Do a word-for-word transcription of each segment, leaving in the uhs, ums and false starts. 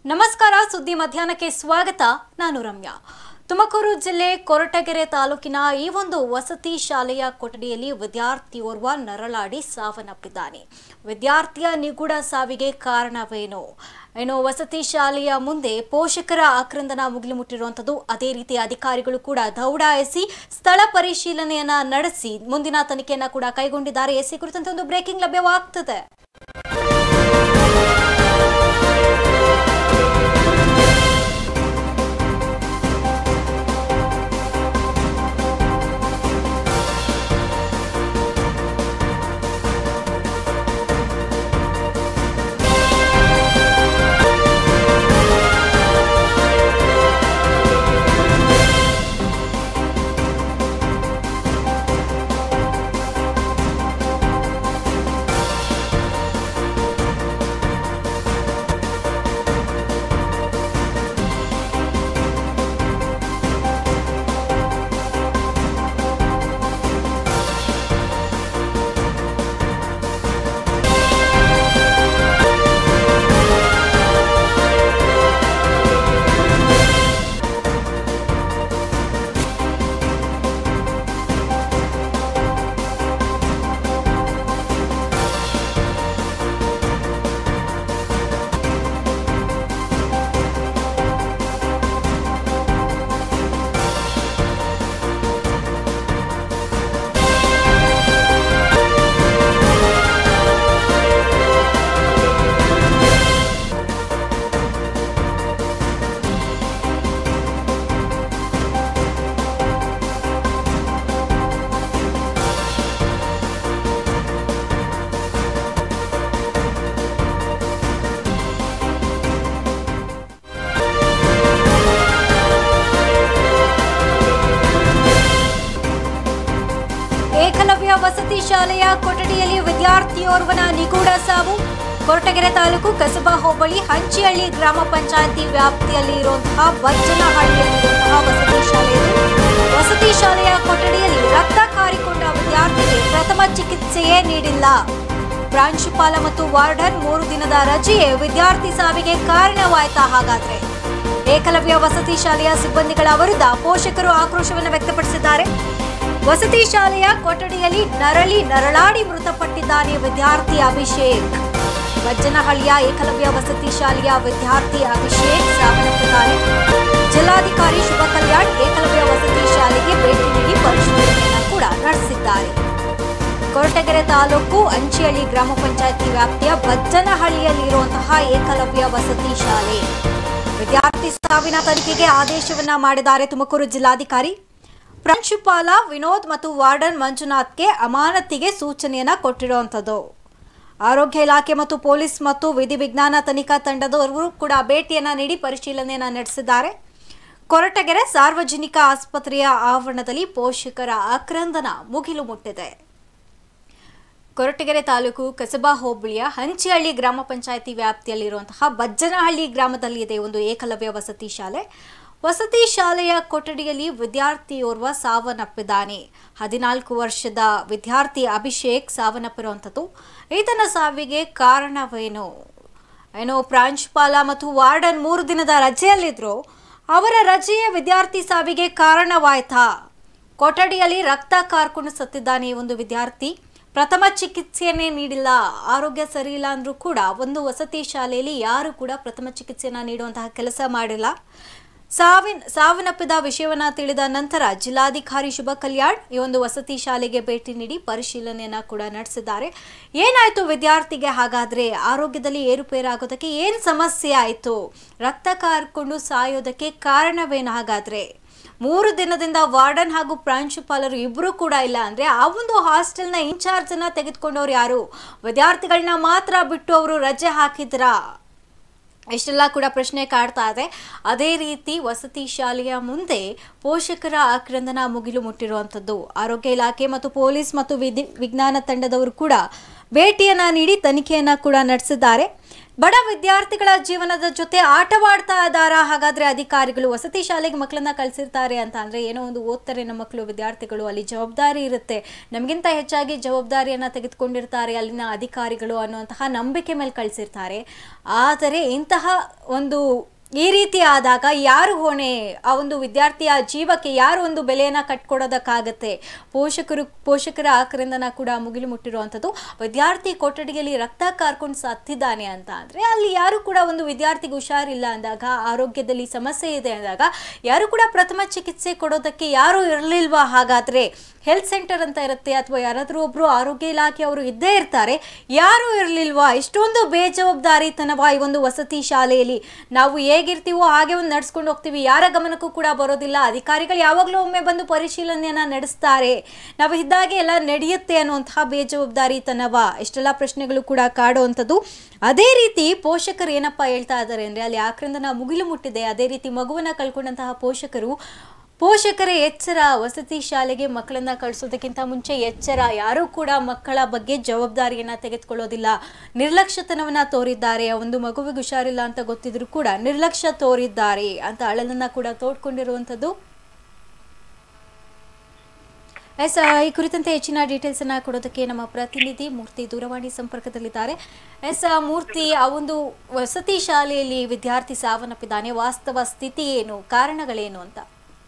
ನಮಸ್ಕಾರ ಸುದ್ದಿ ಮಧ್ಯಾಹ್ನಕ್ಕೆ ಸ್ವಾಗತ ನಾನು ರಮ್ಯಾ ತುಮಕೂರು ಜಿಲ್ಲೆ ಕೊರಟಗೆರೆ ತಾಲೂಕಿನ ಈ ಒಂದು ವಸತಿ ಶಾಲೆಯ ಕೊಠಡಿಯಲ್ಲಿ ವಿದ್ಯಾರ್ಥಿಯೋರ್ವ ನರಳಾಡಿ ಸಾವನ್ನಪ್ಪಿದ್ದಾನೆ ವಿದ್ಯಾರ್ಥಿಯ ನಿಗೂಢ ಸಾವಿಗೆ ಕಾರಣವೇನು ಏನು ವಸತಿ ಶಾಲೆಯ ಮುಂದೆ ಪೋಷಕರ ಆಕ್ರಂದನ ಮುಗಿಲು ಮುಟ್ಟಿರುವಂತದ್ದು ಅದೇ ರೀತಿ ಅಧಿಕಾರಿಗಳು ಕೂಡ ದೌಡಾಯಿಸಿ ಸ್ಥಳ ಪರಿಶೀಲನೆಯನ್ನ ನಡೆಸಿ ಮುಂದಿನ ತನಿಖೆಯನ್ನ ಕೂಡ ಕೈಗೊಂಡಿದ್ದಾರೆ ಎಸಿ ಕುರಿತಂತೆ ಒಂದು ಬ್ರೇಕಿಂಗ್ ಲಭ್ಯವಾಗುತ್ತದೆ ವಸತಿ ಶಾಲೆಯ ಕೊಠಡಿಯಲ್ಲಿ ವಿದ್ಯಾರ್ಥಿಯೋರ್ವನ ನಿಗೂಢ ಸಾವು ಕೊರಟಗೆರೆ ತಾಲೂಕು ಕಸಬಾ ಹೋಬಳಿ ಹಂಚಿಹಳ್ಳಿ ಗ್ರಾಮ ಪಂಚಾಯಿತಿ ವ್ಯಾಪ್ತಿಯಲ್ಲಿ ಇರುವಂತಹ ಬಜ್ಜನಹಳ್ಳಿಯಲ್ಲಿರುವಂತಹ ವಸತಿ ಶಾಲೆಯಲ್ಲಿ ವಸತಿ ಶಾಲೆಯ ಕೊಠಡಿಯಲ್ಲಿ ರಕ್ತ ಕಾರಿಕೊಂಡ ವಿದ್ಯಾರ್ಥಿಗೆ ಪ್ರಥಮ ಚಿಕಿತ್ಸೆಯೇ ನೀಡಿಲ್ಲ ಪ್ರಾಂಶುಪಾಲ ಮತ್ತು ವಾರ್ಡನ್ ಮೂರು ದಿನದ ರಜೆಯೇ ವಿದ್ಯಾರ್ಥಿ ಸಾವಿಗೆ ಕಾರಣವಾಯ್ತಾ ಹಾಗಾದ್ರೆ ಏಕಲವ್ಯ ವಸತಿ ಶಾಲೆಯ ಸಿಬ್ಬಂದಿಗಳ ವಿರುದ್ಧ ಪೋಷಕರು ಆಕ್ರೋಶವನ್ನು ವ್ಯಕ್ತಪಡಿಸಿದ್ದಾರೆ ವಸತಿ ಶಾಲೆಯ ಕೊಠಡಿಯಲ್ಲಿ ನರಳಿ ನರಳಾಡಿ ಮೃತಪಟ್ಟಿದ್ದಾನೆ ವಿದ್ಯಾರ್ಥಿ ಅಭಿಷೇಕ್ ಬಜ್ಜನಹಳ್ಳಿಯ ಏಕಲವ್ಯ ವಸತಿ ಶಾಲೆಯ ವಿದ್ಯಾರ್ಥಿ ಅಭಿಷೇಕ್ ಸಾವನ್ನಪ್ಪಿದ್ದಾರೆ ಜಿಲ್ಲಾಧಿಕಾರಿ ಶುಭ ಕಲ್ಯಾಣ್ ಏಕಲವ್ಯ ವಸತಿ ಶಾಲೆಗೆ ಭೇಟಿ ನೀಡಿ ಪರಿಶೀಲನೆಯನ್ನು ಕೂಡ ನಡೆಸಿದ್ದಾರೆ ಕೊರಟಗೆರೆ ತಾಲೂಕು ಹಂಚಿಹಳ್ಳಿ ಗ್ರಾಮ ಪಂಚಾಯಿತಿ ವ್ಯಾಪ್ತಿಯ ಬಜ್ಜನಹಳ್ಳಿಯಲ್ಲಿರುವಂತಹ ಏಕಲವ್ಯ ವಸತಿ ಶಾಲೆ ವಿದ್ಯಾರ್ಥಿ ಸಾವಿನ ತನಿಖೆಗೆ ಆದೇಶವನ್ನ ಮಾಡಿದ್ದಾರೆ ತುಮಕೂರು ಜಿಲ್ಲಾಧಿಕಾರಿ ಪ್ರಾಂಶುಪಾಲ ವಿನೋದ್ ಮತ್ತು ವಾರ್ಡನ್ ಮಂಜುನಾಥ್ಗೆ ಅಮಾನತಿಗೆ ಸೂಚನೆಯನ್ನ ಕೊಟ್ಟಿರುವಂತದ್ದು ಆರೋಗ್ಯ ಇಲಾಖೆ ಮತ್ತು ಪೊಲೀಸ್ ಮತ್ತು ವಿಧಿವಿಜ್ಞಾನ ತನಿಖಾ ತಂಡದವರು ಕೂಡ ಭೇಟಿಯನ್ನ ನೀಡಿ ಪರಿಶೀಲನೆಯನ್ನ ನಡೆಸಿದ್ದಾರೆ ಕೊರಟಗೆರೆ ಸಾರ್ವಜನಿಕ ಆಸ್ಪತ್ರೆಯ ಆವರಣದಲ್ಲಿ ಪೋಷಕರ ಆಕ್ರಂದನ ಮುಗಿಲು ಮುಟ್ಟಿದೆ ಕೊರಟಗೆರೆ ತಾಲೂಕು ಕಸಬಾ ಹೋಬಳಿಯ ಹಂಚಿಹಳ್ಳಿ ಗ್ರಾಮ ಪಂಚಾಯಿತಿ ವ್ಯಾಪ್ತಿಯಲ್ಲಿರುವಂತಹ ಬಜ್ಜನಹಳ್ಳಿ ಗ್ರಾಮದಲ್ಲಿ ಇದೆ ಒಂದು ಏಕಲವ್ಯ ವಸತಿ ಶಾಲೆ ವಸತಿ ಶಾಲೆಯ ಕೊಠಡಿಯಲ್ಲಿ ವಿದ್ಯಾರ್ಥಿಯೋರ್ವ ಸಾವನ್ನಪ್ಪಿದ್ದಾನೆ ಹದಿನಾಲ್ಕು ವರ್ಷದ ವಿದ್ಯಾರ್ಥಿ ಅಭಿಷೇಕ್ ಸಾವನ್ನಪ್ಪಿರುವಂಥದ್ದು ಈತನ ಸಾವಿಗೆ ಕಾರಣವೇನು ಏನೋ ಪ್ರಾಂಶುಪಾಲ ಮತ್ತು ವಾರ್ಡನ್ ಮೂರು ದಿನದ ರಜೆಯಲ್ಲಿದ್ರು ಅವರ ರಜೆಯ ವಿದ್ಯಾರ್ಥಿ ಸಾವಿಗೆ ಕಾರಣವಾಯ್ತಾ ಕೊಠಡಿಯಲ್ಲಿ ರಕ್ತ ಕಾರ್ಕೊಂಡು ಸತ್ತಿದ್ದಾನೆ ಒಂದು ವಿದ್ಯಾರ್ಥಿ ಪ್ರಥಮ ಚಿಕಿತ್ಸೆಯನ್ನೇ ನೀಡಿಲ್ಲ ಆರೋಗ್ಯ ಸರಿ ಇಲ್ಲ ಅಂದ್ರೂ ಕೂಡ ಒಂದು ವಸತಿ ಶಾಲೆಯಲ್ಲಿ ಯಾರು ಕೂಡ ಪ್ರಥಮ ಚಿಕಿತ್ಸೆಯನ್ನ ನೀಡುವಂತಹ ಕೆಲಸ ಮಾಡಿಲ್ಲ ಸಾವಿನ ಸಾವನ್ನಪ್ಪಿದ ವಿಷಯವನ್ನ ತಿಳಿದ ನಂತರ ಜಿಲ್ಲಾಧಿಕಾರಿ ಶುಭ ಕಲ್ಯಾಣ್ ಈ ಒಂದು ವಸತಿ ಶಾಲೆಗೆ ಭೇಟಿ ನೀಡಿ ಪರಿಶೀಲನೆಯನ್ನ ಕೂಡ ನಡೆಸಿದ್ದಾರೆ ಏನಾಯ್ತು ವಿದ್ಯಾರ್ಥಿಗೆ ಹಾಗಾದ್ರೆ ಆರೋಗ್ಯದಲ್ಲಿ ಏರುಪೇರಾಗೋದಕ್ಕೆ ಏನ್ ಸಮಸ್ಯೆ ಆಯ್ತು ರಕ್ತ ಕಾರ್ಕೊಂಡು ಸಾಯೋದಕ್ಕೆ ಕಾರಣವೇನು ಹಾಗಾದ್ರೆ ಮೂರು ದಿನದಿಂದ ವಾರ್ಡನ್ ಹಾಗೂ ಪ್ರಾಂಶುಪಾಲರು ಇಬ್ರು ಕೂಡ ಇಲ್ಲ ಅಂದ್ರೆ ಆ ಒಂದು ಹಾಸ್ಟೆಲ್ನ ಇನ್ಚಾರ್ಜ್ ಅನ್ನ ತೆಗೆದುಕೊಂಡವ್ರು ಯಾರು ವಿದ್ಯಾರ್ಥಿಗಳನ್ನ ಮಾತ್ರ ಬಿಟ್ಟು ಅವರು ರಜೆ ಹಾಕಿದ್ರಾ ಇಷ್ಟೆಲ್ಲ ಕೂಡ ಪ್ರಶ್ನೆ ಕಾಡ್ತಾ ಇದೆ ಅದೇ ರೀತಿ ವಸತಿ ಶಾಲೆಯ ಮುಂದೆ ಪೋಷಕರ ಆಕ್ರಂದನ ಮುಗಿಲು ಮುಟ್ಟಿರುವಂಥದ್ದು ಆರೋಗ್ಯ ಇಲಾಖೆ ಮತ್ತು ಪೊಲೀಸ್ ಮತ್ತು ವಿಧಿ ವಿಜ್ಞಾನ ತಂಡದವರು ಕೂಡ ಭೇಟಿಯನ್ನ ನೀಡಿ ತನಿಖೆಯನ್ನ ಕೂಡ ನಡೆಸಿದ್ದಾರೆ. ಬಡ ವಿದ್ಯಾರ್ಥಿಗಳ ಜೀವನದ ಜೊತೆ ಆಟವಾಡ್ತಾ ಇದ್ದಾರಾ ಹಾಗಾದ್ರೆ ಅಧಿಕಾರಿಗಳು? ವಸತಿ ಶಾಲೆಗೆ ಮಕ್ಕಳನ್ನ ಕಳಿಸಿರ್ತಾರೆ ಅಂತ ಅಂದ್ರೆ ಏನೋ ಒಂದು ಓದ್ತಾರೆ ನಮ್ಮ ಮಕ್ಕಳು, ವಿದ್ಯಾರ್ಥಿಗಳು, ಅಲ್ಲಿ ಜವಾಬ್ದಾರಿ ಇರುತ್ತೆ, ನಮಗಿಂತ ಹೆಚ್ಚಾಗಿ ಜವಾಬ್ದಾರಿಯನ್ನ ತೆಗೆದುಕೊಂಡಿರ್ತಾರೆ ಅಲ್ಲಿನ ಅಧಿಕಾರಿಗಳು ಅನ್ನುವಂತಹ ನಂಬಿಕೆ ಮೇಲೆ ಕಳಿಸಿರ್ತಾರೆ. ಆದರೆ ಇಂತಹ ಒಂದು ಈ ರೀತಿ ಆದಾಗ ಯಾರು ಹೊಣೆ? ಆ ಒಂದು ವಿದ್ಯಾರ್ಥಿಯ ಜೀವಕ್ಕೆ ಯಾರು ಒಂದು ಬೆಲೆಯನ್ನು ಕಟ್ಕೊಡೋದಕ್ಕಾಗತ್ತೆ? ಪೋಷಕರು ಪೋಷಕರ ಆಕ್ರಂದನ ಕೂಡ ಮುಗಿಲು ಮುಟ್ಟಿರುವಂಥದ್ದು. ವಿದ್ಯಾರ್ಥಿ ಕೊಠಡಿಯಲ್ಲಿ ರಕ್ತ ಕಾರ್ಕೊಂಡು ಸತ್ತಿದ್ದಾನೆ ಅಂತ ಅಂದರೆ ಅಲ್ಲಿ ಯಾರು ಕೂಡ ಒಂದು ವಿದ್ಯಾರ್ಥಿಗೆ ಹುಷಾರಿಲ್ಲ ಅಂದಾಗ, ಆರೋಗ್ಯದಲ್ಲಿ ಸಮಸ್ಯೆ ಇದೆ ಅಂದಾಗ ಯಾರು ಕೂಡ ಪ್ರಥಮ ಚಿಕಿತ್ಸೆ ಕೊಡೋದಕ್ಕೆ ಯಾರು ಇರಲಿಲ್ವಾ? ಹಾಗಾದರೆ ಹೆಲ್ತ್ ಸೆಂಟರ್ ಅಂತ ಇರುತ್ತೆ ಅಥವಾ ಯಾರಾದರೂ ಒಬ್ಬರು ಆರೋಗ್ಯ ಇಲಾಖೆಯವರು ಇದ್ದೇ ಇರ್ತಾರೆ, ಯಾರೂ ಇರಲಿಲ್ವಾ? ಇಷ್ಟೊಂದು ಬೇಜವಾಬ್ದಾರಿತನವಾ ಈ ಒಂದು ವಸತಿ ಶಾಲೆಯಲ್ಲಿ? ನಾವು ಹೇಗಿರ್ತೀವೋ ಹಾಗೆ ಒಂದು ನಡ್ಸ್ಕೊಂಡು ಹೋಗ್ತೀವಿ, ಯಾರ ಗಮನಕ್ಕೂ ಕೂಡ ಬರೋದಿಲ್ಲ. ಅಧಿಕಾರಿಗಳು ಯಾವಾಗಲೂ ಒಮ್ಮೆ ಬಂದು ಪರಿಶೀಲನೆಯನ್ನ ನಡೆಸ್ತಾರೆ, ನಾವು ಇದ್ದಾಗೆ ಎಲ್ಲ ನಡೆಯುತ್ತೆ ಅನ್ನುವಂತಹ ಬೇಜವಾಬ್ದಾರಿತನವಾ? ಇಷ್ಟೆಲ್ಲ ಪ್ರಶ್ನೆಗಳು ಕೂಡ ಕಾಡುವಂಥದ್ದು. ಅದೇ ರೀತಿ ಪೋಷಕರು ಏನಪ್ಪ ಹೇಳ್ತಾ ಇದ್ದಾರೆ ಅಂದರೆ ಅಲ್ಲಿ ಆಕ್ರಂದನ ಮುಗಿಲು ಮುಟ್ಟಿದೆ. ಅದೇ ರೀತಿ ಮಗುವನ್ನ ಕಳ್ಕೊಂಡಂತಹ ಪೋಷಕರು ಪೋಷಕರ ಎಚ್ಚರ, ವಸತಿ ಶಾಲೆಗೆ ಮಕ್ಕಳನ್ನ ಕಳಿಸೋದಕ್ಕಿಂತ ಮುಂಚೆ ಎಚ್ಚರ. ಯಾರೂ ಕೂಡ ಮಕ್ಕಳ ಬಗ್ಗೆ ಜವಾಬ್ದಾರಿಯನ್ನ ತೆಗೆದುಕೊಳ್ಳೋದಿಲ್ಲ, ನಿರ್ಲಕ್ಷ್ಯತನವನ್ನ ತೋರಿದ್ದಾರೆ. ಒಂದು ಮಗುವಿಗೆ ಹುಷಾರಿಲ್ಲ ಅಂತ ಗೊತ್ತಿದ್ರು ಕೂಡ ನಿರ್ಲಕ್ಷ್ಯ ತೋರಿದ್ದಾರೆ ಅಂತ ಅಳಲನ್ನ ಕೂಡ ತೋಡ್ಕೊಂಡಿರುವಂಥದ್ದು. ಎಸ್, ಈ ಕುರಿತಂತೆ ಹೆಚ್ಚಿನ ಡೀಟೇಲ್ಸ್ ಅನ್ನ ಕೊಡೋದಕ್ಕೆ ನಮ್ಮ ಪ್ರತಿನಿಧಿ ಮೂರ್ತಿ ದೂರವಾಣಿ ಸಂಪರ್ಕದಲ್ಲಿದ್ದಾರೆ. ಎಸ್ ಮೂರ್ತಿ, ಆ ಒಂದು ವಸತಿ ಶಾಲೆಯಲ್ಲಿ ವಿದ್ಯಾರ್ಥಿ ಸಾವನ್ನಪ್ಪಿದ್ದಾನೆ, ವಾಸ್ತವ ಸ್ಥಿತಿ ಏನು, ಕಾರಣಗಳೇನು ಅಂತ?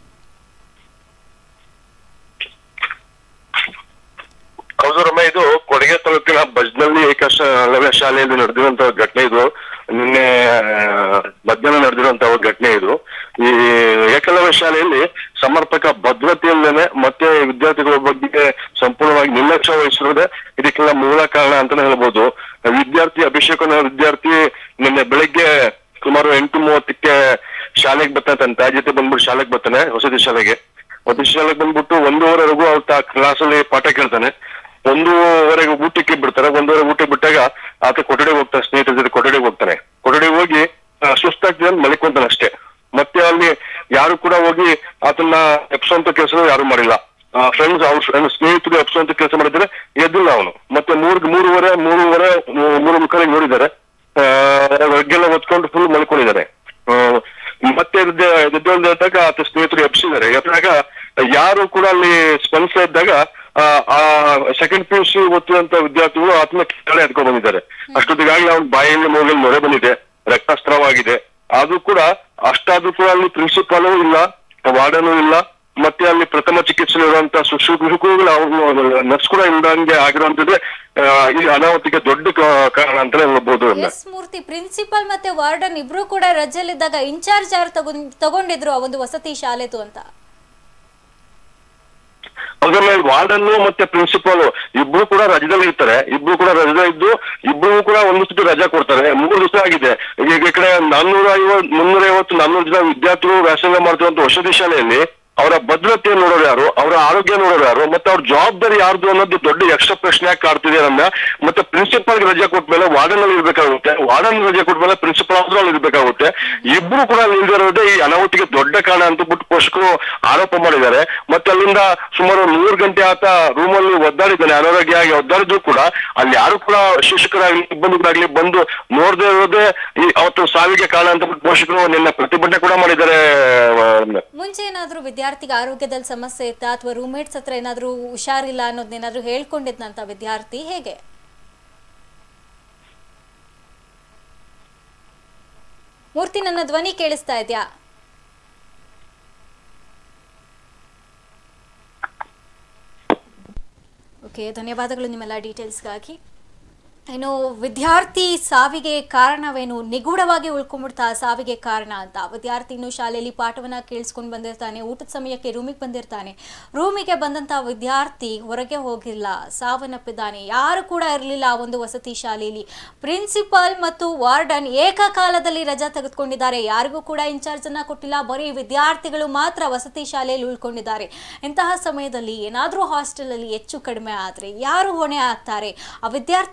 ಹೌದು ರಮ್ಮ, ಇದು ಕೊಡಗೆ ತಾಲೂಕಿನ ಬಜ್ನಲ್ಲಿ ಏಕಶಾಲೆ ಶಾಲೆಯಲ್ಲಿ ನಡೆದಿರುವಂತಹ ಘಟನೆ. ಇದು ನಿನ್ನೆ ಮಧ್ಯಾಹ್ನ ನಡೆದಿರುವಂತಹ ಘಟನೆ. ಇದು ಈ ಏಕಲವ್ಯ ಶಾಲೆಯಲ್ಲಿ ಸಮರ್ಪಕ ಭದ್ರತೆಯಲ್ಲೇನೆ ಮತ್ತೆ ವಿದ್ಯಾರ್ಥಿಗಳ ಬಗ್ಗೆ ಸಂಪೂರ್ಣವಾಗಿ ನಿರ್ಲಕ್ಷ್ಯ ವಹಿಸಿರೋದೇ ಇದಕ್ಕೆಲ್ಲ ಮೂಲ ಕಾರಣ ಅಂತಾನೆ ಹೇಳ್ಬೋದು. ವಿದ್ಯಾರ್ಥಿ ಅಭಿಷೇಕ್ ಅನ್ನೋ ವಿದ್ಯಾರ್ಥಿ ನಿನ್ನೆ ಬೆಳಿಗ್ಗೆ ಸುಮಾರು ಎಂಟು ಮೂವತ್ತಕ್ಕೆ ಶಾಲೆಗೆ ಬರ್ತಾನೆ, ತನ್ನ ತಾಯಿ ಜೊತೆ ಬಂದ್ಬಿಟ್ಟು ಶಾಲೆಗೆ ಬರ್ತಾನೆ, ವಸತಿ ಶಾಲೆಗೆ. ವಸತಿ ಶಾಲೆಗೆ ಬಂದ್ಬಿಟ್ಟು ಒಂದೂವರೆವರೆಗೂ ಅವ್ರ ಕ್ಲಾಸಲ್ಲಿ ಪಾಠ ಕೇಳ್ತಾನೆ. ಒಂದೂವರೆಗೆ ಊಟಕ್ಕೆ ಬಿಡ್ತಾರೆ. ಒಂದೂವರೆ ಊಟಕ್ಕೆ ಬಿಟ್ಟಾಗ ಆತ ಕೊಠಡಿಗೆ ಹೋಗ್ತಾನೆ, ಸ್ನೇಹಿತರ ಜೊತೆ ಕೊಠಡಿಗೆ ಹೋಗ್ತಾನೆ. ಕೊಠಡಿಗೆ ಹೋಗಿ ಸುಸ್ತಾಗ್ತದೆ ಅಂತ ಮಲಿಕೊಂತಾನೆ ಅಷ್ಟೇ. ಮತ್ತೆ ಅಲ್ಲಿ ಯಾರು ಕೂಡ ಹೋಗಿ ಆತನ್ನ ಎಪ್ಸೋಂತ ಕೆಲಸ ಯಾರು ಮಾಡಿಲ್ಲ. ಫ್ರೆಂಡ್ಸ್ ಅವ್ರ ಫ್ರೆಂಡ್ ಸ್ನೇಹಿತರು ಎಪ್ಸೋಂತ ಕೆಲಸ ಮಾಡಿದ್ರೆ ಎದ್ದಿಲ್ಲ ಅವನು. ಮತ್ತೆ ಮೂರ್ ಮೂರುವರೆ ಮೂರುವರೆ ಮೂರು ಮುಖಾಲಿಗೆ ನೋಡಿದ್ದಾರೆ, ಹೊರಗೆಲ್ಲ ಹೊತ್ಕೊಂಡು ಫುಲ್ ಮಲ್ಕೊಂಡಿದ್ದಾರೆ. ಮತ್ತೆ ಎದ್ದಾಗ ಆತ ಸ್ನೇಹಿತರು ಎಪ್ಸಿದ್ದಾರೆ. ಎಪ್ಪಿದಾಗ ಯಾರು ಕೂಡ ಅಲ್ಲಿ ಸ್ಪಂದಿಸ್ತಾ ಇದ್ದಾಗ ಆ ಸೆಕೆಂಡ್ ಪಿ ಯು ಸಿ ಓದುವಂತ ವಿದ್ಯಾರ್ಥಿಗಳು ಆತ್ಮ ಕೆಳಗಡೆ ಎತ್ಕೊಂಡು ಬಂದಿದ್ದಾರೆ. ಅಷ್ಟೊತ್ತಿಗಾಗ್ಲೇ ಅವ್ನ ಬಾಯಲ್ಲಿ ಮೂಗಲ್ಲಿ ನೊರೆ ಬಂದಿದೆ, ರಕ್ತಸ್ರಾವಾಗಿದೆ. ಅದು ಕೂಡ ಅಷ್ಟಾದ್ರೂ ಕೂಡ ಅಲ್ಲಿ ಪ್ರಿನ್ಸಿಪಾಲು ಇಲ್ಲ, ವಾರ್ಡನು ಇಲ್ಲ, ಮತ್ತೆ ಅಲ್ಲಿ ಪ್ರಥಮ ಚಿಕಿತ್ಸೆ ಇರುವಂತಹ ಶಿಕ್ಷಕರು ಅವ್ರು ನರ್ಸ್ ಕೂಡ ಇಲ್ದಂಗೆ ಆಗಿರುವಂತದ್ದೇ ಈ ಅನಾಹುತಕ್ಕೆ ದೊಡ್ಡ ಕಾರಣ ಅಂತಾನೆ ಹೇಳ್ಬೋದು. ಮೂರ್ತಿ, ಪ್ರಿನ್ಸಿಪಾಲ್ ಮತ್ತೆ ವಾರ್ಡನ್ ಇಬ್ರು ಕೂಡ ರಜೆಯಲ್ಲಿದ್ದಾಗ ಇನ್ಚಾರ್ಜ್ ಯಾರು ತಗೊಂಡ್ ತಗೊಂಡಿದ್ರು ಆ ಒಂದು ವಸತಿ ಶಾಲೆದು ಅಂತ? ಅದನ್ನ ವಾರ್ಡನ್ನು ಮತ್ತೆ ಪ್ರಿನ್ಸಿಪಾಲ್ ಇಬ್ರು ಕೂಡ ರಜದಲ್ಲಿ ಇರ್ತಾರೆ. ಇಬ್ರು ಕೂಡ ರಜದ ಇದ್ದು ಇಬ್ರು ಕೂಡ ಒಂದು ಸತಿ ರಜಾ ಕೊಡ್ತಾರೆ. ಮೂರು ದಿವಸ ಆಗಿದೆ. ಈಗ ಈ ಕಡೆ ನಾನ್ನೂರ ಐವತ್ ಮುನ್ನೂರ ಐವತ್ತು ನಾನ್ನೂರು ಜನ ವಿದ್ಯಾರ್ಥಿಗಳು ವ್ಯಾಸಂಗ ಮಾಡ್ತಿರುವಂತ ವಸತಿ ಶಾಲೆಯಲ್ಲಿ ಅವರ ಭದ್ರತೆ ನೋಡೋರು ಯಾರು, ಅವರ ಆರೋಗ್ಯ ನೋಡೋರು ಯಾರು, ಮತ್ತೆ ಅವ್ರ ಜವಾಬ್ದಾರಿ ಯಾರ್ದು ಅನ್ನೋದು ದೊಡ್ಡ ಯಕ್ಷ ಪ್ರಶ್ನೆ ಕಾಡ್ತಿದೆ ನಮ್ಗೆ. ಮತ್ತೆ ಪ್ರಿನ್ಸಿಪಾಲ್ ರಜೆ ಕೊಟ್ಮೇಲೆ ವಾರ್ಡನ್ ಅಲ್ಲಿ ಇರ್ಬೇಕಾಗುತ್ತೆ, ವಾರ್ಡನ್ ರಜೆ ಕೊಟ್ಮೇಲೆ ಪ್ರಿನ್ಸಿಪಾಲ್ ಆದ್ರೂ ಅಲ್ಲಿ ಇರ್ಬೇಕಾಗುತ್ತೆ. ಇಬ್ರು ಕೂಡ ನಿಲ್ದಿರೋದೇ ಈ ಅನಾಹುತಿಗೆ ದೊಡ್ಡ ಕಾರಣ ಅಂತ ಬಿಟ್ಟು ಪೋಷಕರು ಆರೋಪ ಮಾಡಿದ್ದಾರೆ. ಮತ್ತೆ ಅಲ್ಲಿಂದ ಸುಮಾರು ನೂರು ಗಂಟೆ ಆತ ರೂಮಲ್ಲಿ ಒದ್ದಾಡಿದ್ದಾನೆ, ಅನಾರೋಗ್ಯ ಆಗಿ ಒದ್ದಾಡಿದ್ರು ಕೂಡ ಅಲ್ಲಿ ಯಾರು ಕೂಡ ಶಿಕ್ಷಕರಾಗ್ಲಿ ಸಿಬ್ಬಂದಿಗಳಾಗ್ಲಿ ಬಂದು ನೋಡದೇ ಇರೋದೇ ಈ ಅವತ್ತು ಸಾವಿಗೆ ಕಾರಣ ಅಂತ ಬಿಟ್ಟು ಪೋಷಕರು ನಿನ್ನೆ ಪ್ರತಿಭಟನೆ ಕೂಡ ಮಾಡಿದ್ದಾರೆ. ಮುಂಚೆ ಏನಾದ್ರು ವಿದ್ಯಾರ್ಥಿಗೆ ಆರೋಗ್ಯದಲ್ಲಿ ಸಮಸ್ಯೆ ಇತ್ತಾ ಅಥವಾ ರೂಮ್ಮೇಟ್ಸ್ ಹತ್ರ ಏನಾದ್ರು ಹುಷಾರಿಲ್ಲ ಅನ್ನೋದನ್ನೇನಾದ್ರು ಹೇಳ್ಕೊಂಡಿದ್ನಂತ ವಿದ್ಯಾರ್ಥಿ? ಹೇಗೆ? ಮೂರ್ತಿ, ನನ್ನ ಧ್ವನಿ ಕೇಳಿಸ್ತಾ ಇದೆಯಾ? ಓಕೆ, ಧನ್ಯವಾದಗಳು ನಿಮ್ಮೆಲ್ಲ ಡೀಟೇಲ್ಸ್ಗಾಗಿ. ಏನು ವಿದ್ಯಾರ್ಥಿ ಸಾವಿಗೆ ಕಾರಣವೇನು, ನಿಗೂಢವಾಗಿ ಉಳ್ಕೊಂಡ್ಬಿಡ್ತಾ ಸಾವಿಗೆ ಕಾರಣ ಅಂತ? ವಿದ್ಯಾರ್ಥಿ ಇನ್ನು ಶಾಲೆಯಲ್ಲಿ ಪಾಠವನ್ನ ಕೇಳಿಸ್ಕೊಂಡು ಬಂದಿರ್ತಾನೆ, ಊಟದ ಸಮಯಕ್ಕೆ ರೂಮಿಗೆ ಬಂದಿರ್ತಾನೆ. ರೂಮಿಗೆ ಬಂದಂತ ವಿದ್ಯಾರ್ಥಿ ಹೊರಗೆ ಹೋಗಿಲ್ಲ, ಸಾವನ್ನಪ್ಪಿದ್ದಾನೆ. ಯಾರು ಕೂಡ ಇರಲಿಲ್ಲ ಆ ಒಂದು ವಸತಿ ಶಾಲೆಯಲ್ಲಿ. ಪ್ರಿನ್ಸಿಪಾಲ್ ಮತ್ತು ವಾರ್ಡನ್ ಏಕಕಾಲದಲ್ಲಿ ರಜಾ ತೆಗೆದುಕೊಂಡಿದ್ದಾರೆ. ಯಾರಿಗೂ ಕೂಡ ಇನ್ಚಾರ್ಜ್ ಅನ್ನ ಕೊಟ್ಟಿಲ್ಲ, ಬರೀ ವಿದ್ಯಾರ್ಥಿಗಳು ಮಾತ್ರ ವಸತಿ ಶಾಲೆಯಲ್ಲಿ ಉಳ್ಕೊಂಡಿದ್ದಾರೆ. ಇಂತಹ ಸಮಯದಲ್ಲಿ ಏನಾದರೂ ಹಾಸ್ಟೆಲ್ ಅಲ್ಲಿ ಹೆಚ್ಚು ಕಡಿಮೆ ಆದ್ರೆ ಯಾರು ಹೊಣೆ ಆಗ್ತಾರೆ? ಆ ವಿದ್ಯಾರ್ಥಿಗಳನ್ನ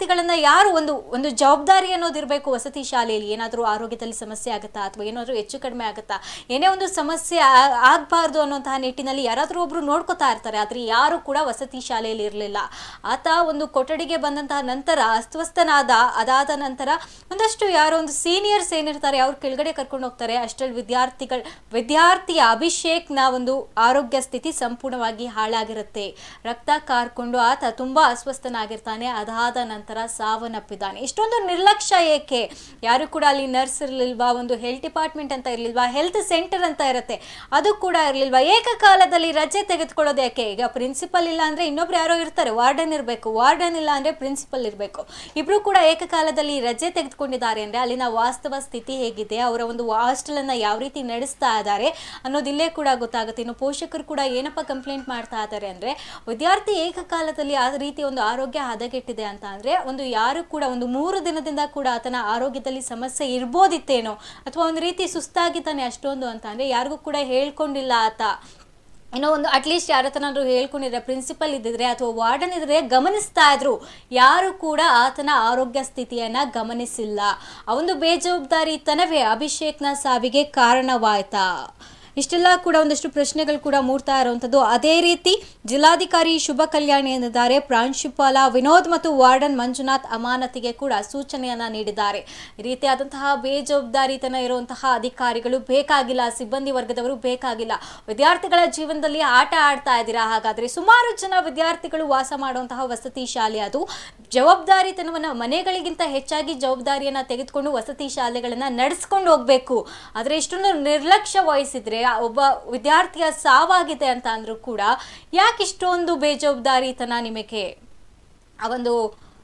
ಯಾರು ಒಂದು ಒಂದು ಜವಾಬ್ದಾರಿ ಅನ್ನೋದು ಇರಬೇಕು ವಸತಿ ಶಾಲೆಯಲ್ಲಿ. ಏನಾದರೂ ಆರೋಗ್ಯದಲ್ಲಿ ಸಮಸ್ಯೆ ಆಗುತ್ತಾ ಅಥವಾ ಏನಾದರೂ ಹೆಚ್ಚು ಕಡಿಮೆ ಆಗುತ್ತಾ, ಏನೇ ಒಂದು ಸಮಸ್ಯೆ ಆಗಬಾರ್ದು ಅನ್ನೋಂತಹ ನಿಟ್ಟಿನಲ್ಲಿ ಯಾರಾದರೂ ಒಬ್ರು ನೋಡ್ಕೋತಾ ಇರ್ತಾರೆ. ಆದರೆ ಯಾರು ಕೂಡ ವಸತಿ ಶಾಲೆಯಲ್ಲಿ ಇರಲಿಲ್ಲ. ಆತ ಒಂದು ಕೊಠಡಿಗೆ ಬಂದಂತಹ ನಂತರ ಅಸ್ವಸ್ಥನಾದ. ಅದಾದ ನಂತರ ಒಂದಷ್ಟು ಯಾರೋ ಒಂದು ಸೀನಿಯರ್ಸ್ ಏನಿರ್ತಾರೆ ಅವ್ರು ಕೆಳಗಡೆ ಕರ್ಕೊಂಡು ಹೋಗ್ತಾರೆ. ಅಷ್ಟರಲ್ಲಿ ವಿದ್ಯಾರ್ಥಿಗಳ ವಿದ್ಯಾರ್ಥಿಯ ಅಭಿಷೇಕ್ನ ಒಂದು ಆರೋಗ್ಯ ಸ್ಥಿತಿ ಸಂಪೂರ್ಣವಾಗಿ ಹಾಳಾಗಿರುತ್ತೆ. ರಕ್ತ ಕಾರ್ಕೊಂಡು ಆತ ತುಂಬಾ ಅಸ್ವಸ್ಥನಾಗಿರ್ತಾನೆ. ಅದಾದ ನಂತರ ಸಾವನ್ನಪ್ಪಿದ್ದಾನೆ. ಇಷ್ಟೊಂದು ನಿರ್ಲಕ್ಷ್ಯ ಏಕೆ? ಯಾರು ಕೂಡ ಅಲ್ಲಿ ನರ್ಸ್ ಇರಲಿಲ್ವಾ, ಒಂದು ಹೆಲ್ತ್ ಡಿಪಾರ್ಟ್ಮೆಂಟ್ ಅಂತ ಇರಲಿಲ್ವಾ, ಹೆಲ್ತ್ ಸೆಂಟರ್ ಅಂತ ಇರುತ್ತೆ ಅದು ಕೂಡ ಇರಲಿಲ್ವಾ? ಏಕಕಾಲದಲ್ಲಿ ರಜೆ ತೆಗೆದುಕೊಳ್ಳೋದು ಯಾಕೆ? ಈಗ ಪ್ರಿನ್ಸಿಪಲ್ ಇಲ್ಲ ಅಂದ್ರೆ ಇನ್ನೊಬ್ರು ಯಾರೋ ಇರ್ತಾರೆ, ವಾರ್ಡನ್ ಇರಬೇಕು. ವಾರ್ಡನ್ ಇಲ್ಲ ಅಂದ್ರೆ ಪ್ರಿನ್ಸಿಪಲ್ ಇರಬೇಕು. ಇಬ್ರು ಕೂಡ ಏಕಕಾಲದಲ್ಲಿ ರಜೆ ತೆಗೆದುಕೊಂಡಿದ್ದಾರೆ ಅಂದ್ರೆ ಅಲ್ಲಿನ ವಾಸ್ತವ ಸ್ಥಿತಿ ಹೇಗಿದೆ, ಅವರ ಒಂದು ಹಾಸ್ಟೆಲ್ ಅನ್ನ ಯಾವ ರೀತಿ ನಡೆಸ್ತಾ ಇದ್ದಾರೆ ಅನ್ನೋದು ಇಲ್ಲೇ ಕೂಡ ಗೊತ್ತಾಗುತ್ತೆ. ಇನ್ನು ಪೋಷಕರು ಕೂಡ ಏನಪ್ಪ ಕಂಪ್ಲೇಂಟ್ ಮಾಡ್ತಾ ಇದ್ದಾರೆ ಅಂದ್ರೆ, ವಿದ್ಯಾರ್ಥಿ ಏಕಕಾಲದಲ್ಲಿ ಆ ರೀತಿ ಒಂದು ಆರೋಗ್ಯ ಹದಗೆಟ್ಟಿದೆ ಅಂತ ಅಂದ್ರೆ ಒಂದು ಯಾರು ಕೂಡ ಒಂದು ಮೂರು ದಿನದಿಂದ ಕೂಡ ಆತನ ಆರೋಗ್ಯದಲ್ಲಿ ಸಮಸ್ಯೆ ಇರ್ಬೋದಿತ್ತೇನೋ, ಅಥವಾ ಒಂದು ರೀತಿ ಸುಸ್ತಾಗಿದ್ದಾನೆ ಅಷ್ಟೊಂದು ಅಂತ ಅಂದ್ರೆ ಯಾರಿಗೂ ಕೂಡ ಹೇಳ್ಕೊಂಡಿಲ್ಲ ಆತ. ಏನೋ ಒಂದು ಅಟ್ಲೀಸ್ಟ್ ಯಾರ ಹತ್ರನಾದ್ರೂ ಹೇಳ್ಕೊಂಡಿದ್ರೆ, ಪ್ರಿನ್ಸಿಪಲ್ ಇದ್ದಿದ್ರೆ ಅಥವಾ ವಾರ್ಡನ್ ಇದ್ರೆ ಗಮನಿಸ್ತಾ ಇದ್ರು. ಯಾರು ಕೂಡ ಆತನ ಆರೋಗ್ಯ ಸ್ಥಿತಿಯನ್ನ ಗಮನಿಸಿಲ್ಲ. ಆ ಒಂದು ಬೇಜವಾಬ್ದಾರಿತನವೇ ಅಭಿಷೇಕ್ನ ಸಾವಿಗೆ ಕಾರಣವಾಯ್ತಾ? ಇಷ್ಟೆಲ್ಲ ಕೂಡ ಒಂದಷ್ಟು ಪ್ರಶ್ನೆಗಳು ಕೂಡ ಮೂಡ್ತಾ ಇರುವಂಥದ್ದು. ಅದೇ ರೀತಿ ಜಿಲ್ಲಾಧಿಕಾರಿ ಶುಭ ಕಲ್ಯಾಣಿ ಎಂದಿದ್ದಾರೆ. ಪ್ರಾಂಶುಪಾಲ ವಿನೋದ್ ಮತ್ತು ವಾರ್ಡನ್ ಮಂಜುನಾಥ್ ಅಮಾನತಿಗೆ ಕೂಡ ಸೂಚನೆಯನ್ನ ನೀಡಿದ್ದಾರೆ. ಈ ರೀತಿಯಾದಂತಹ ಬೇಜವಾಬ್ದಾರಿತನ ಇರುವಂತಹ ಅಧಿಕಾರಿಗಳು ಬೇಕಾಗಿಲ್ಲ, ಸಿಬ್ಬಂದಿ ವರ್ಗದವರು ಬೇಕಾಗಿಲ್ಲ. ವಿದ್ಯಾರ್ಥಿಗಳ ಜೀವನದಲ್ಲಿ ಆಟ ಆಡ್ತಾ ಇದ್ದೀರಾ. ಹಾಗಾದ್ರೆ ಸುಮಾರು ಜನ ವಿದ್ಯಾರ್ಥಿಗಳು ವಾಸ ಮಾಡುವಂತಹ ವಸತಿ ಶಾಲೆ ಅದು. ಜವಾಬ್ದಾರಿತನವನ್ನ ಮನೆಗಳಿಗಿಂತ ಹೆಚ್ಚಾಗಿ ಜವಾಬ್ದಾರಿಯನ್ನ ತೆಗೆದುಕೊಂಡು ವಸತಿ ಶಾಲೆಗಳನ್ನ ನಡೆಸ್ಕೊಂಡು ಹೋಗ್ಬೇಕು. ಆದ್ರೆ ಇಷ್ಟೊಂದು ನಿರ್ಲಕ್ಷ್ಯ ವಹಿಸಿದ್ರೆ ಒಬ್ಬ ವಿದ್ಯಾರ್ಥಿಯ ಸಾವಾಗಿದೆ ಅಂತ ಅಂದ್ರೂ ಕೂಡ ಯಾಕೆ ಇಷ್ಟೊಂದು ಬೇಜವಾಬ್ದಾರಿತನ ನಿಮಗೆ? ಆ ಒಂದು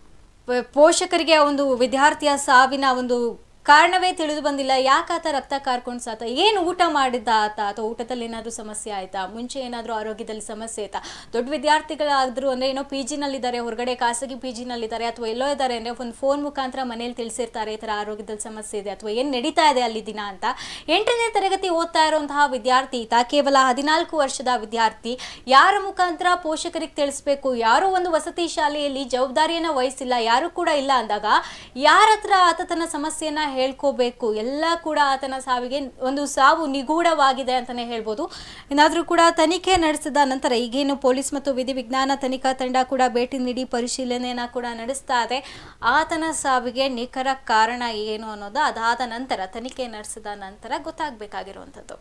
ಪೋಷಕರಿಗೆ ಆ ಒಂದು ವಿದ್ಯಾರ್ಥಿಯ ಸಾವಿನ ಒಂದು ಕಾರಣವೇ ತಿಳಿದು ಬಂದಿಲ್ಲ. ಯಾಕೆ ಆತ ರಕ್ತ ಕಾರ್ಕೊಂಡು ಸಾತ? ಏನು ಊಟ ಮಾಡಿದ್ದ ಆತ? ಅಥವಾ ಊಟದಲ್ಲಿ ಏನಾದರೂ ಸಮಸ್ಯೆ ಆಯ್ತಾ? ಮುಂಚೆ ಏನಾದರೂ ಆರೋಗ್ಯದಲ್ಲಿ ಸಮಸ್ಯೆ ಆಯ್ತಾ? ದೊಡ್ಡ ವಿದ್ಯಾರ್ಥಿಗಳಾದ್ರು ಅಂದರೆ ಏನೋ ಪಿ ಜಿನಲ್ಲಿದ್ದಾರೆ, ಹೊರಗಡೆ ಖಾಸಗಿ ಪಿ ಜಿನಲ್ಲಿದ್ದಾರೆ, ಅಥವಾ ಎಲ್ಲೋ ಇದ್ದಾರೆ ಅಂದರೆ ಒಂದು ಫೋನ್ ಮುಖಾಂತರ ಮನೇಲಿ ತಿಳಿಸಿರ್ತಾರೆ ಈ ಥರ ಆರೋಗ್ಯದಲ್ಲಿ ಸಮಸ್ಯೆ ಇದೆ ಅಥವಾ ಏನು ನಡೀತಾ ಇದೆ ಅಲ್ಲಿ ದಿನ ಅಂತ. ಎಂಟನೇ ತರಗತಿ ಓದ್ತಾ ಇರುವಂತಹ ವಿದ್ಯಾರ್ಥಿ ಈತ, ಕೇವಲ ಹದಿನಾಲ್ಕು ವರ್ಷದ ವಿದ್ಯಾರ್ಥಿ. ಯಾರ ಮುಖಾಂತರ ಪೋಷಕರಿಗೆ ತಿಳಿಸ್ಬೇಕು? ಯಾರೋ ಒಂದು ವಸತಿ ಶಾಲೆಯಲ್ಲಿ ಜವಾಬ್ದಾರಿಯನ್ನು ವಹಿಸಿಲ್ಲ, ಯಾರು ಕೂಡ ಇಲ್ಲ ಅಂದಾಗ ಯಾರ ಹತ್ರ ಆತ ತನ್ನ ಸಮಸ್ಯೆಯನ್ನ ಹೇಳ್ಕೋಬೇಕು? ಎಲ್ಲ ಕೂಡ ಆತನ ಸಾವಿಗೆ ಒಂದು ಸಾವು ನಿಗೂಢವಾಗಿದೆ ಅಂತಾನೆ ಹೇಳ್ಬೋದು. ಏನಾದರೂ ಕೂಡ ತನಿಖೆ ನಡೆಸಿದ ನಂತರ ಈಗೇನು ಪೊಲೀಸ್ ಮತ್ತು ವಿಧಿವಿಜ್ಞಾನ ತನಿಖಾ ತಂಡ ಕೂಡ ಭೇಟಿ ನೀಡಿ ಪರಿಶೀಲನೆಯನ್ನ ಕೂಡ ನಡೆಸ್ತಾ ಇದೆ. ಆತನ ಸಾವಿಗೆ ನಿಖರ ಕಾರಣ ಏನು ಅನ್ನೋದು ಅದಾದ ನಂತರ ತನಿಖೆ ನಡೆಸಿದ ನಂತರ ಗೊತ್ತಾಗಬೇಕಾಗಿರುವಂಥದ್ದು.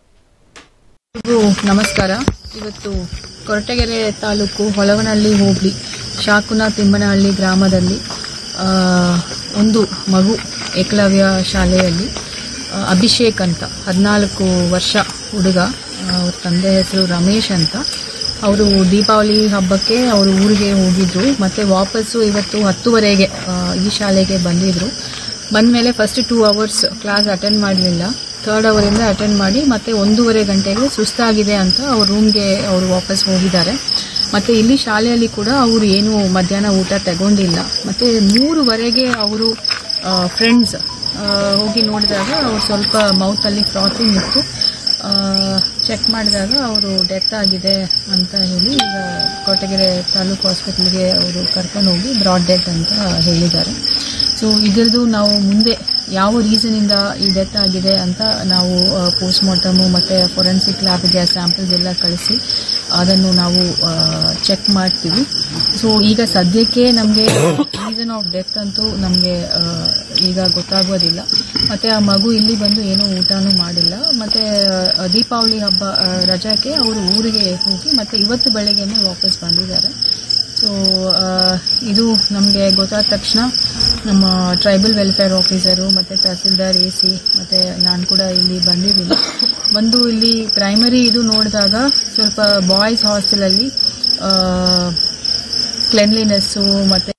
ನಮಸ್ಕಾರ. ಇವತ್ತು ಕೊರಟಗೆರೆ ತಾಲೂಕು ಹೊಳವನಹಳ್ಳಿ ಹೋಬಳಿ ಶಾಕುನ ತಿಮ್ಮನಹಳ್ಳಿ ಗ್ರಾಮದಲ್ಲಿ ಒಂದು ಮಗು ಏಕಲವ್ಯ ಶಾಲೆಯಲ್ಲಿ ಅಭಿಷೇಕ್ ಅಂತ ಹದಿನಾಲ್ಕು ವರ್ಷ ಹುಡುಗ, ಅವ್ರ ತಂದೆ ಹೆಸರು ರಮೇಶ್ ಅಂತ. ಅವರು ದೀಪಾವಳಿ ಹಬ್ಬಕ್ಕೆ ಅವರು ಊರಿಗೆ ಹೋಗಿದ್ರು. ಮತ್ತು ವಾಪಸ್ಸು ಇವತ್ತು ಹತ್ತುವರೆಗೆ ಈ ಶಾಲೆಗೆ ಬಂದಿದ್ರು. ಬಂದ ಮೇಲೆ first two hours class attend ಮಾಡಲಿಲ್ಲ. ಥರ್ಡ್ ಅವರಿಂದ ಅಟೆಂಡ್ ಮಾಡಿ ಮತ್ತೆ ಒಂದೂವರೆ ಗಂಟೆಗೆ ಸುಸ್ತಾಗಿದೆ ಅಂತ ಅವ್ರ ರೂಮ್ಗೆ ಅವರು ವಾಪಸ್ ಹೋಗಿದ್ದಾರೆ. ಮತ್ತು ಇಲ್ಲಿ ಶಾಲೆಯಲ್ಲಿ ಕೂಡ ಅವರು ಏನು ಮಧ್ಯಾಹ್ನ ಊಟ ತಗೊಂಡಿಲ್ಲ. ಮತ್ತು ಮೂರುವರೆಗೆ ಅವರು ಫ್ರೆಂಡ್ಸ್ ಹೋಗಿ ನೋಡಿದಾಗ ಅವ್ರು ಸ್ವಲ್ಪ ಮೌತಲ್ಲಿ ಫ್ರಾತಿಂಗ್ ಇತ್ತು. ಚೆಕ್ ಮಾಡಿದಾಗ ಅವರು ಡೆತ್ ಆಗಿದೆ ಅಂತ ಹೇಳಿ ಈಗ ಕೊರಟಗೆರೆ ತಾಲೂಕು ಹಾಸ್ಪಿಟಲ್ಗೆ ಅವರು ಕರ್ಕೊಂಡು ಹೋಗಿ ಬ್ರಾಡ್ ಡೆತ್ ಅಂತ ಹೇಳಿದ್ದಾರೆ. ಸೊ ಇದರದ್ದು ನಾವು ಮುಂದೆ ಯಾವ ರೀಸನಿಂದ ಈ ಡೆತ್ ಆಗಿದೆ ಅಂತ ನಾವು ಪೋಸ್ಟ್ ಮಾರ್ಟಮು ಮತ್ತು ಫೊರೆನ್ಸಿಕ್ ಲ್ಯಾಬ್ಗೆ ಸ್ಯಾಂಪಲ್ಸ್ ಎಲ್ಲ ಕಳಿಸಿ ಅದನ್ನು ನಾವು ಚೆಕ್ ಮಾಡ್ತೀವಿ. ಸೊ ಈಗ ಸದ್ಯಕ್ಕೆ ನಮಗೆ ರೀಸನ್ ಆಫ್ ಡೆತ್ ಅಂತೂ ನಮಗೆ ಈಗ ಗೊತ್ತಾಗೋದಿಲ್ಲ. ಮತ್ತು ಆ ಮಗು ಇಲ್ಲಿ ಬಂದು ಏನೂ ಊಟನೂ ಮಾಡಿಲ್ಲ. ಮತ್ತು ದೀಪಾವಳಿ ಹಬ್ಬ ರಜಾಕ್ಕೆ ಅವರು ಊರಿಗೆ ಹೋಗಿ ಮತ್ತು ಇವತ್ತು ಬೆಳಗ್ಗೆನೇ ವಾಪಸ್ ಬಂದಿದ್ದಾರೆ. ಸೊ ಇದು ನಮಗೆ ಗೊತ್ತಾದ ತಕ್ಷಣ ನಮ್ಮ ಟ್ರೈಬಲ್ ವೆಲ್ಫೇರ್ ಆಫೀಸರು ಮತ್ತು ತಹಸೀಲ್ದಾರ್ ಎ ಸಿ ಮತ್ತು ನಾನು ಕೂಡ ಇಲ್ಲಿ ಬಂದಿದ್ದೀನಿ. ಬಂದು ಇಲ್ಲಿ ಪ್ರೈಮರಿ ಇದು ನೋಡಿದಾಗ ಸ್ವಲ್ಪ ಬಾಯ್ಸ್ ಹಾಸ್ಟೆಲಲ್ಲಿ ಕ್ಲೆನ್ಲಿನೆಸ್ಸು ಮತ್ತು